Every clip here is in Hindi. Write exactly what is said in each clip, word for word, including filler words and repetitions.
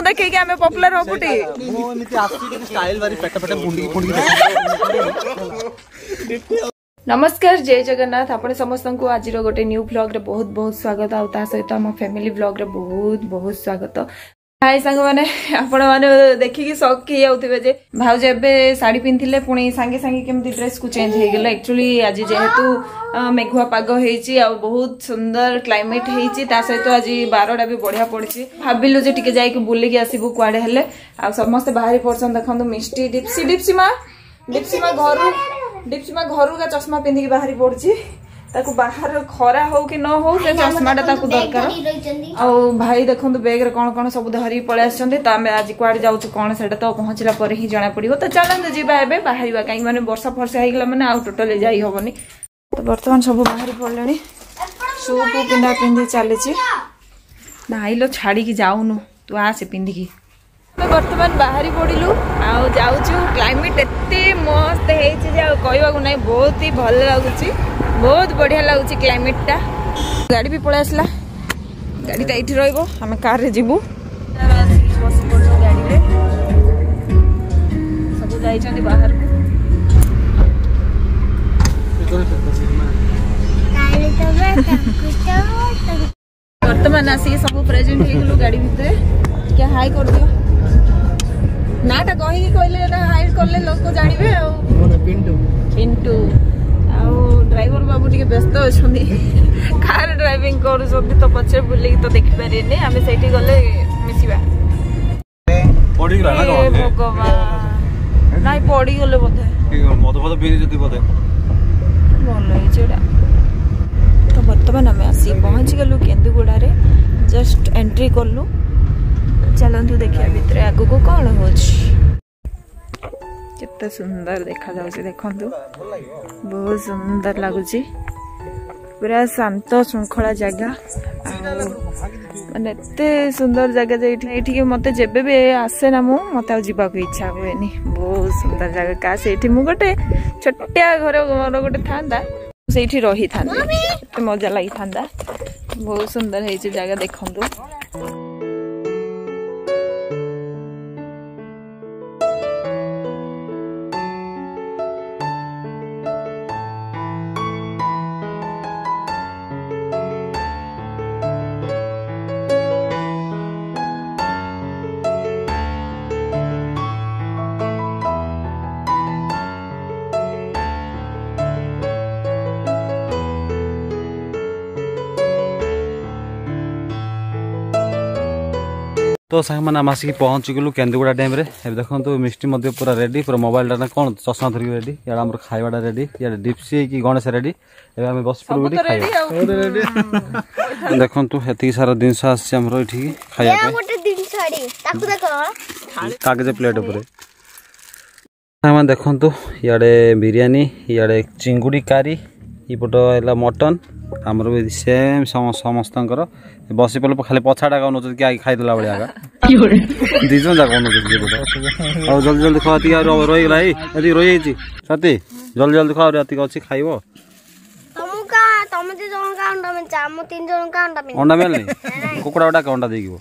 देखिए आम पपुलर हबुटी नमस्कार जय जगन्नाथ आपण समस्त को आज गोटे न्यू ब्लॉग रे बहुत बहुत स्वागत आ सहित आम फैमिली ब्लॉग रे बहुत बहुत स्वागत। हाय सांग माने आपण माने देखिकी शॉक ही आउथिबे जे भाउज एबे साड़ी पिनथिले पुणी सांगे सांगे केमती ड्रेस को चेंज हे गेला। एक्चुअली आज जेहेतु मेघुआ पाग हेची आ बहुत सुंदर क्लाइमेट हेची ता सहित आज बारटा भी बढ़िया पड़ची भाबिलु जे टिके जाई के बुली के आसीबु कुआडे हेले आ समस्त बाहरी परसन देखंतु मिष्टी डिप्सी डिप्सी मा डिप्सी मा घर डिप्सी मा घर का चश्मा पिंधि के बाहरी पड़ची ताकू बाहर खरा हो कि न हो से चश्माटा ताकू दरकार आ भाई देखंतु बैग रे कोन कोन सब धरी पळे आछंती त हम आज कुआडे जाउछु कोन सेटा तो पहुंचला पर ही जाना पड़िबो। तो चलंत जीबा एबे बाहरीबा काई माने वर्षा फर्षा हे गेला माने आ टोटली जाई होबनी। तो वर्तमान सब बाहरी पड़लेनी शू को पिंधा पिंधि चलेछि ना आइलो छाड़ी की जाउनु तू आसे पिंधि की वर्तमान बाहरी पड़िलु आ जाउछु। क्लाइमेट एते मस्त हेछि जे कहबा को नै बहुत ही भल लागुछि बहुत बढ़िया लगुच क्लाइमेट टा। गाड़ी भी पड़े आसला गाड़ी टा ये रहिबो हमें कार रे जीवु बस पड़ो गाड़ी रे सब जाई छथि बाहर वर्तमान आसी सब प्रेजेंट हे गेलु गाड़ी भितरे क्या हाई कर दियो नाटा कहि कहले हाई करले लोक जानिबे आ पिंटू पिंटू ड्राइवर बाबू टी व्यस्त अच्छा कार ड्राइविंग कर तो पचे बुले तो देखी पारे आम से गले मिसवा भगवान ना पड़ी गले बोधे भल तो बर्तमान आम आसी पहुंची गलु केन्दुगुड़ा रे जस्ट एंट्री कलु। चलतु देखिया भितर आगु को कौन हो केते सुंदर देखा जाउछि देखंतु बहुत सुंदर लागुछि पूरा शांत श्रृंखला जगह माने एते सुंदर जगह जे एठी के मते जेबे भी आसे ना मु मते जीवा को इच्छा होएनी। बहुत सुंदर जगह का सेठी मु गोटे छोटिया घर मोर गोटे थांदा सेठी रही थांदा एते मजा लागि थांदा। बहुत सुंदर हे जे जगह देखंतु। तो सांग मैंने आम आसिक पहुँची गलु केन्दुगुड़ा डैम रे देखो तो मिष्टी मध्य पूरा रेडी पूरा मोबाइल ना कौन चश्मा धरिक रेडी या खावाटा रेडी या डिप्सी की गणेश रेडी एवं बस पड़ू देखो ये सारा जिनस आमर ये खाया कागज प्लेट उपर देखो इे बिरियानी इे चिंगुड़ी कारी इपट है मटन आमर भी सेम समस्त बस पड़े खाली पछाड़ा कौन कि खाईदेला भाया दिज जाक और जल्दी जल्दी खा रहीगला ये रही साथी जल्दी जल्दी खा रात अच्छी खाइब अंडा मिलनी कुकुड़ा गुटा अंडा देगी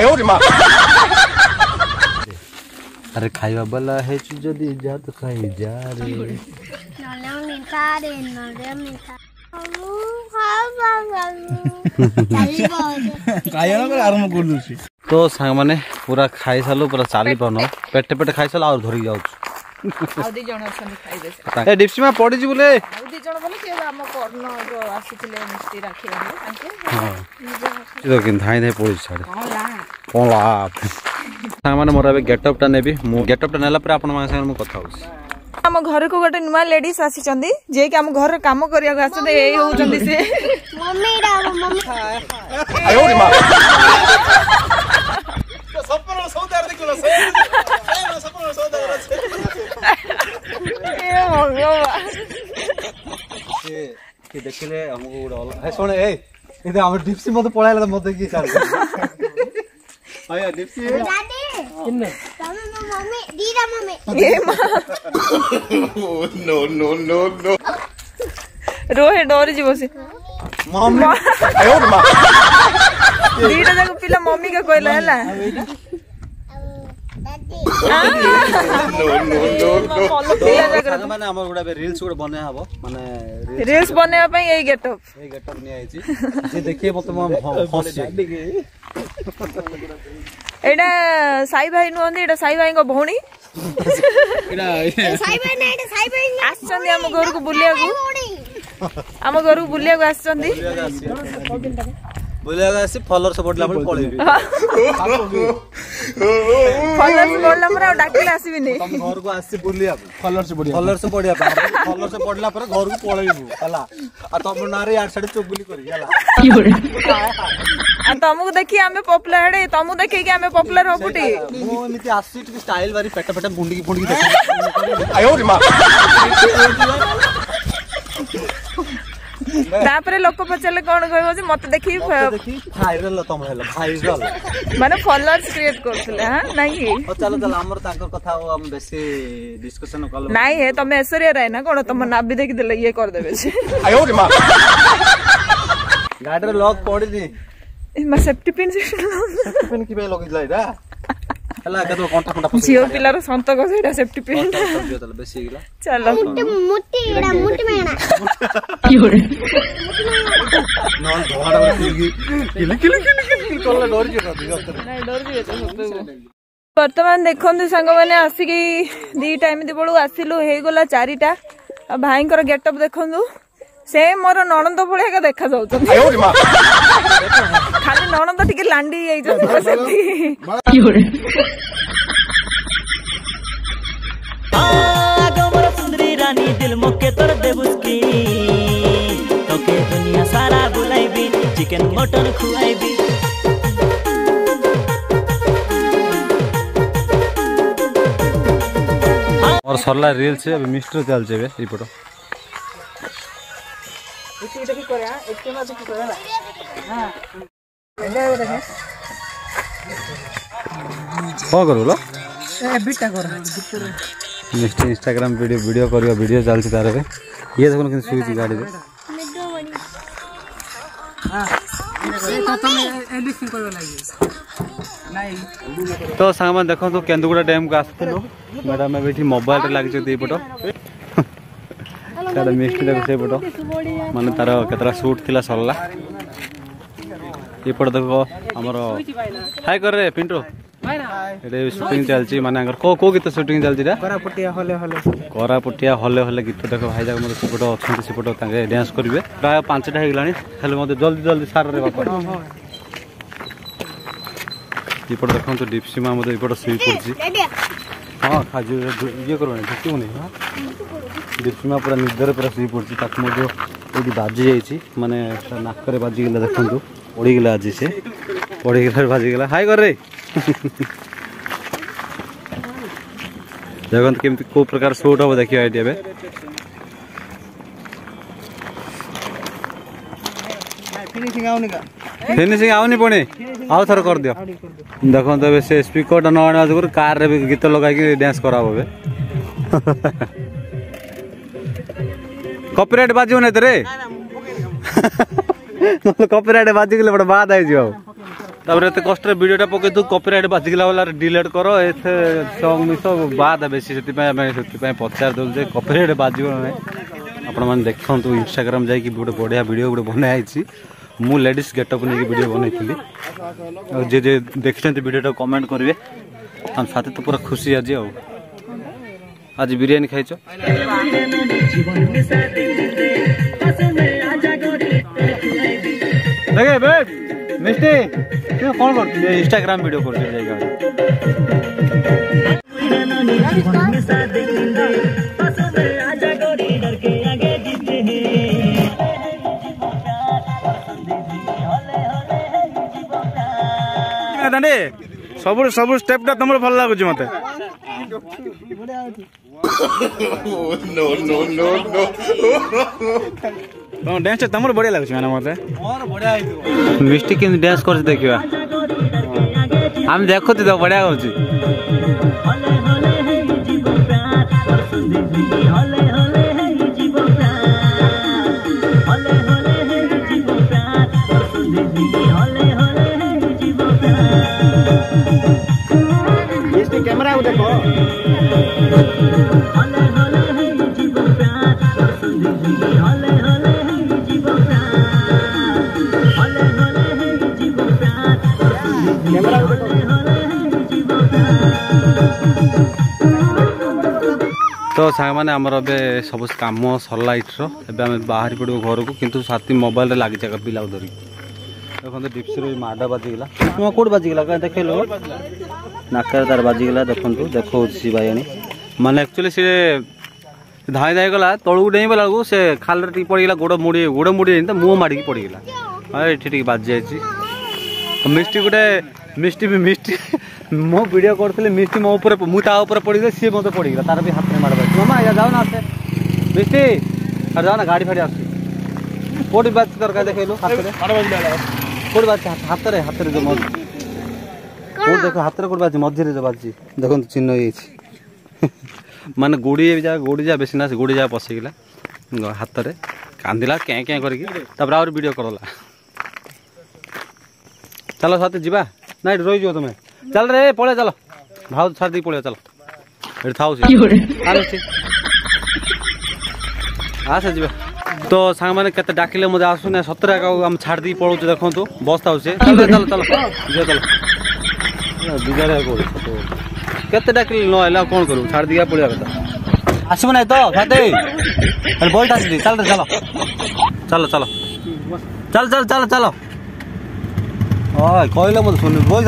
अरे खाइबा वाला है जदी जा तो खाई जा रे तो सांग माने पूरा खाई सालु पूरा चाली पान पेटे पेटे खाई साल और धरी जाउछ आउदी जण अछन खाई दे ए डिप्सी में पड़ी जी बोले आउदी जण बोले के हम कर्न जो आसीथिले मिस्टी राखी तांके हां जो किन धाई धाई पड़ी छाड़े कोला सांग माने मोरा बे गेटअप टा नेबी मु गेटअप टा नेला पर आपन मा संग मु कथा होस हम घर को गोटे नुआ लेडीज आसी चंदी जे कि हम घर काम करिया को आछते एई हो चंदी से मम्मी रा मम्मी आयो रे मां तो सपन सौदार देखलो से सपन सौदार ए भगवान ए के देखले हमको उडल ए सुन ए इधर हम डिप्सी मत पळायला मत की चाल आया डिप्सी दादी किन्ने तमे मम्मी दीदा मम्मी ए मां नो नो नो नो रोहे डोरी जीवो से मम्मी आयो मां दीदा जाको पिला मम्मी का कहला हला माने हमर गुडा रील्स गुडा बने हबो माने रील्स बनेवा पई एई गेटअप एई गेटअप नि आइची जे देखिए मत म हंस एडा साई भाई नुहंदी एडा साई भाई को भौणी एडा साई भाई ना एडा साई भाई आछंदी हम घर को बुलिया को हम घर को बुलिया को आछंदी बुलिया का से फॉलोअर सपोर्ट ला पर पळेबी फॉलोअर सपोर्ट ला पर डाकिला आसीबी नै हम घर को आसी बुलिया फॉलोअर से बढ़िया फॉलोअर से बढ़िया फॉलोअर से पड़ला पर घर को पळेबी हला आ तम नारे यार साडे चुगली करी हला आ तमको देखि हमें पॉपुलर हेडे तमको देखि कि हमें पॉपुलर होपुटी मो एमिति आसी टिक स्टाइल वाली पेट पेट बुंडी की बुंडी देखि आयो रे मां तापरे लोक पचले कोन कहबो जे मत देखि देखि वायरल तम हेला वायरल माने फॉलोअर्स क्रिएट करथले हां नाही ओ चलो चलो हमर ताकर कथा हम बेसी डिस्कशन कल नाही हे तमे ऐश्वर्या राय ना कोन तम नाबी देखि देले ये कर देबे छे आयो रे मां गाडी रे लॉक पड़ी दी ए मा सेफ्टी पिन से पिन की बे लगिला एटा हला कतो कोंटा कोंटा जियो पिलार संतक सेटा सेफ्टी पिन चलो बेसी गिला चलो मुट्टी एडा मुट्टी मेना कियोरे नॉन धोडा किल किल किल किल कोला डर जे नहीं डर जे तो वर्तमान देखंतु संग माने आसी की दी टाइम दे बळू आसिलु हे गोला चारिटा आ भाई कर गेटअप देखंतु से मोर नणंद भलिया का देखा जाउत आयो रे मां खाली नणंद टिके लांडी आइ जो सेती कियोरे आगमर सुंदरी रानी दिल मोके तोर देबुसकी तोके दुनिया सारा बुलाइबी चिकन मटन खुआइबी और सरला रील से अभी मिस्टर चल जेबे ई फोटो इसी देखि करे हां एक केमा देखि करे हां एले देखे को करू लो ए बिटा कर नेक्स्ट इंस्टाग्राम वीडियो वीडियो करियो वीडियो चलछि तारे रे ये देखो कि सुईची गाड़ी रे हां तो तुम एडिटिंग करबे लागि नाही तो सामान देखो तो केंदुगुड़ा डैम को आस्थलो मैडम में बैठी मोबाइल रे लागि छ दी फोटो तारा मिस्टी देखो से फोटो माने तारा केतरा शूट थिला सरला ये फोटो देखो हमरो हाय कर रे पिंटू एडे शूटिंग चलची माने अगर को को गीत शूटिंग चलची रे कोरापुटिया हले हले कोरापुटिया हले हले गीत देखो भाई जाक मते फोटो अछंती से फोटो तांगे डांस करिवे प्राय पाँचटा हे गलानी खाली मते जल्दी जल्दी सार रे बापा ये फोटो देखो तो डिप्सीमा मते फोटो सुई पड़ची हां खाजू ये करो नहीं क्यों नहीं हां डिप्सीमा पूरा निदर पूरा सुई पड़ची ताक मते ओडी बाजी जाईची माने नाक रे बाजी गेला देखंतु ओडी गेला आजी से ओडी गेला बाजी गेला हाय कर रे देखो केमती को प्रकार शूट हो देखियो आइडिया बे फिनिशिंग आउनी का फिनिशिंग आउनी पणे आउ थर कर दियो देखो तो बे से स्पीकर न आना जगर कार रे गीत लगा के डांस कराबो बे कॉपीराइट बाजियो नै तरे कॉपीराइट बाजी गेले बड़ बात आइ जियो तबरे एते कष्ट वीडियोटा पके तू कॉपीराइट बाजी गेला वाला डिलीट करो एथे सॉन्ग मिस बात बेसी सेति पय मैं सेति पय पचार दल जे कॉपीराइट बाजियो नै आपण मन देखथन तू इंस्टाग्राम जाई कि बड़ बढ़िया वीडियो बड़ बनाई छी मु लेडीज गेटअप नै वीडियो बनाइथिली और जे जे देखछन वीडियोटा कमेंट करबे हम साथे तो पूरा खुशी आज आ आज बिरयानी खाइछो देखे बे मिस्टी तू कौन करती है इंस्टाग्राम वीडियो करती है जाएगा दांडे सब सब स्टेप टा तुमरो भल लागु मते नो नो नो नो तो डांस तुमरो बढ़िया लागु माने मते और बढ़िया आइतो मिस्टी के डांस करछ देखिबा हम देखोती तो बढ़िया होची कैमरा देखो तो सांग मैंने आमर ए सब कम सरला इट्र एवं बाहरी पड़ो घर को किंतु साथी मोबाइल लगी पिला धरिक देखते डिप्सी माड़ बाजिगला तुम कौट बाजिगला देख लो नाकर तार बाजिगला देखु देखो बाइणी माने एक्चुअली सी धाई धाई गला तलू डेई बेला से खाल टी पड़गला गोड़ मुड़ी गोड़ मुड़ी मुँह माड़िकी पड़गला ये बाजि जाइए मिष्टी गोटे मिष्टी भी मिष्टी मो वीडियो करी मिष्टी मो ऊपर मुझे पड़ी सी मत पड़गला तार भी हाथ में माड़ बाजी मामा या जाओ ना आसे मिष्टी अरे जाओ ना गाड़ी फाड़ी आस कौटी बाज दरकार देख लो हाथ में कौट बाज हाथ में हाथ में जो मज देख हाथ में कौट बाज मझे जो बाजी देखो चिन्ह ये माने गुड़ी जा गुड़ी जा बेसी ना गुड़ी जा पशिगला हाथ में कांदिला क्या क्या करके वीडियो करला चलो साथ जीवा ना रही जो तुम्हें चल रे पड़े चलो भाव छाड़ दी पड़े चलो ये था आसे जीवा तो सांग मैंने केते डाकिले मत आसुना सतरे आम छाड़ दी पड़ो देखो बस था चलो चलो चलो चलो बिगाड़े केते डाकिले न है कौन करूँ छाड़ दिया पड़ा कथा आसब ना तो खाते बोल्ट आस चल रे चलो चलो चलो चल चल चलो चलो कहले मत सुन बोल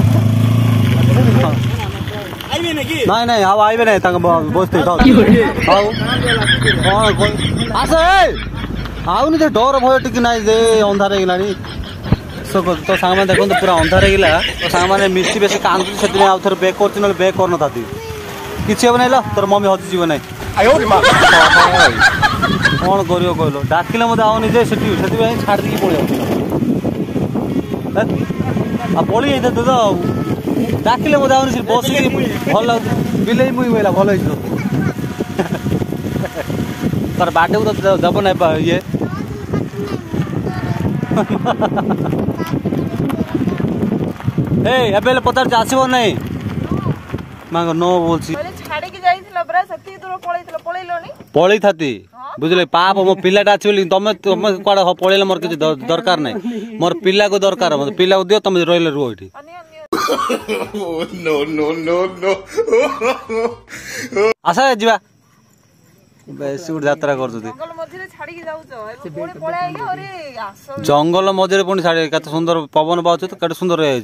नहीं नहीं अब आइबे नहीं बसते आस आउनी तो डर भय टी ना अंधार हो तो सांग देखो पूरा अंधार होगा तो सांग मैंने मिस्टी बेस कांदुची से आउ थे बेक कर बेक करना था किसी हे ना तोर मम्मी हजिजी ना कौन कर कहल डाकिले मत आउनी जे छाड़ दी पड़े पड़ी जाते तो डाकिले मत आउनी बस भल बिल मुई बोला भल तार बाटे को तो दब ना ये एबे पचार आसब नहीं मांग नो बोल पलि था बुझल पाप मो पिलाटा अच्छी तुम तुम कड़ा पलैल मोर किसी दरकार ना मोर पिला को दरकार मतलब पिला को दियो तुम रही रुह ये आस जा बेस यात्रा कर जंगल मझे पुणी छाड़ के सुंदर पवन बाज तो के सुंदर रही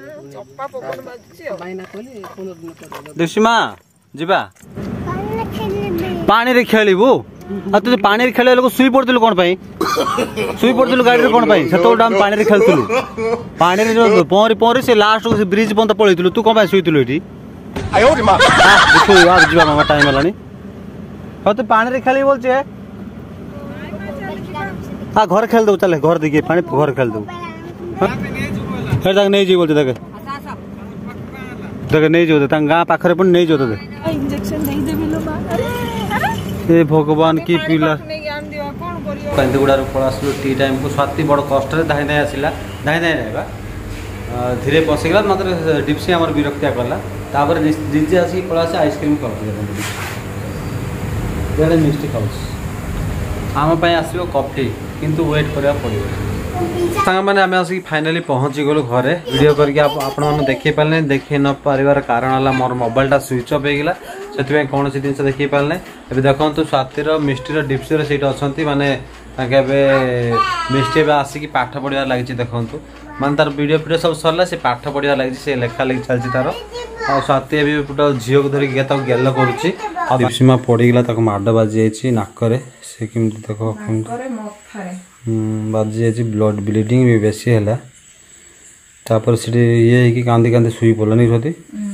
माँ जा पानी रे खेलबू तु पानी खेल शुई पड़ू कौन शुई पड़ू गाड़ी कौन से पानी खेलु पानी पहरी पहरी से लास्ट को ब्रिज पर्यंत पलू तू कौन शुई ये मामा टाइम है हाँ तू पानी रे खेल बोल हाँ घर खेल दो चले घर देखिए पानी घर खेल दो नहीं जी बोलते देखे देखे नहीं जो गाँ पाखे नहीं जो ए भगवान की पिला गुड़ार पड़ा टी टाइम को स्वाति बड़ कष्ट धाई धाई आसला धाई धाई ना धीरे पशिगला मात्र डिप्सी आम विरक्तिया कला निजे आसिक पड़ा आइसक्रीम कर मिष्टी खाऊ आम आसो कॉफी किंतु वेट करा पड़ो सांग मैंने आम आसिक फाइनाली पहुँची गलु घरे वीडियो करके आपण मैंने देखी पारे देखी न पार कारण है मोर मोबाइलटा स्विच अफ होगा से कौन सी जिन देखी पारे ए देखो स्वातिर मिष्टीर डिप्सीर सीट अच्छा माने मिष्टी आसिक पाठ पढ़ा लगी देखो माने तार वीडियो फीडियो सब सरला से पाठ पढ़ा लगी से लेखा लगी चलती तार आ स्वाति भी गोटे झील को धरिक गेल करुच्ची डिप्सीमा पड़गला माड़ बाजि जाइए नाकरे से कमी देख बाजि जाइए ब्लड ब्लीडिंग भी बेसी है तापर से ये कांदी कांदी शुई पड़लानी छती